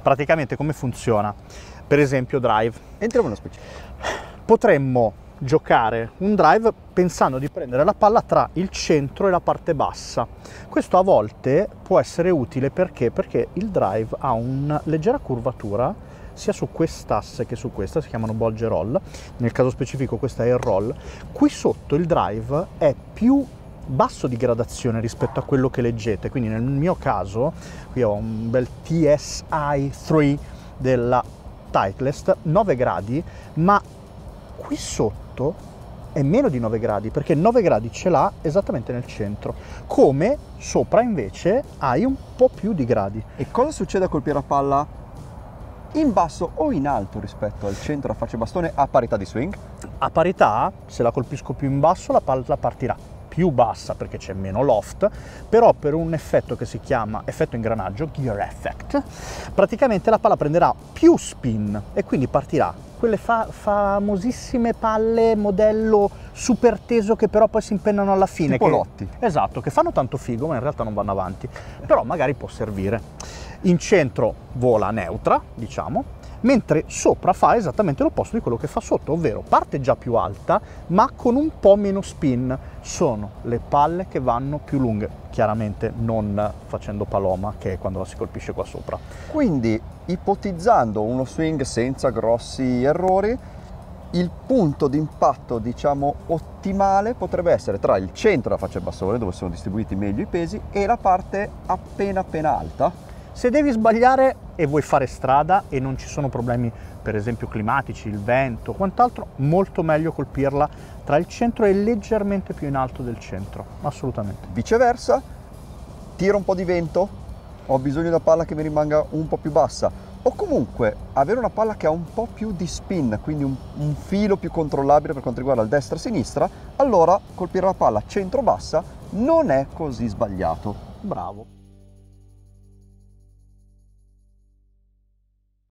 Praticamente come funziona? Per esempio drive. Entriamo nello specifico. Potremmo giocare un drive pensando di prendere la palla tra il centro e la parte bassa. Questo a volte può essere utile perché il drive ha una leggera curvatura sia su quest'asse che su questa, si chiamano bolge roll, nel caso specifico questa è il roll. Qui sotto il drive è più basso di gradazione rispetto a quello che leggete, quindi nel mio caso qui ho un bel TSI 3 della Titleist, 9 gradi, ma qui sotto è meno di 9 gradi, perché 9 gradi ce l'ha esattamente nel centro, come sopra invece hai un po' più di gradi. E cosa succede a colpire la palla in basso o in alto rispetto al centro a faccia e bastone a parità di swing? A parità, se la colpisco più in basso, la palla partirà più bassa perché c'è meno loft, però per un effetto che si chiama effetto ingranaggio, gear effect, praticamente la palla prenderà più spin e quindi partirà quelle famosissime palle modello super teso che però poi si impennano alla fine. Tipo Lotti. Esatto, che fanno tanto figo ma in realtà non vanno avanti, però magari può servire. In centro vola neutra, diciamo, mentre sopra fa esattamente l'opposto di quello che fa sotto, ovvero parte già più alta ma con un po' meno spin. Sono le palle che vanno più lunghe, chiaramente non facendo paloma, che è quando la si colpisce qua sopra. Quindi, ipotizzando uno swing senza grossi errori, il punto di impatto, diciamo, ottimale potrebbe essere tra il centro della faccia e bastone, dove sono distribuiti meglio i pesi, e la parte appena alta. Se devi sbagliare e vuoi fare strada e non ci sono problemi, per esempio climatici, il vento, quant'altro, molto meglio colpirla tra il centro e leggermente più in alto del centro, assolutamente. Viceversa, tiro un po' di vento, ho bisogno di una palla che mi rimanga un po' più bassa, o comunque avere una palla che ha un po' più di spin, quindi un filo più controllabile per quanto riguarda il destra-sinistra, allora colpire la palla centro-bassa non è così sbagliato. Bravo.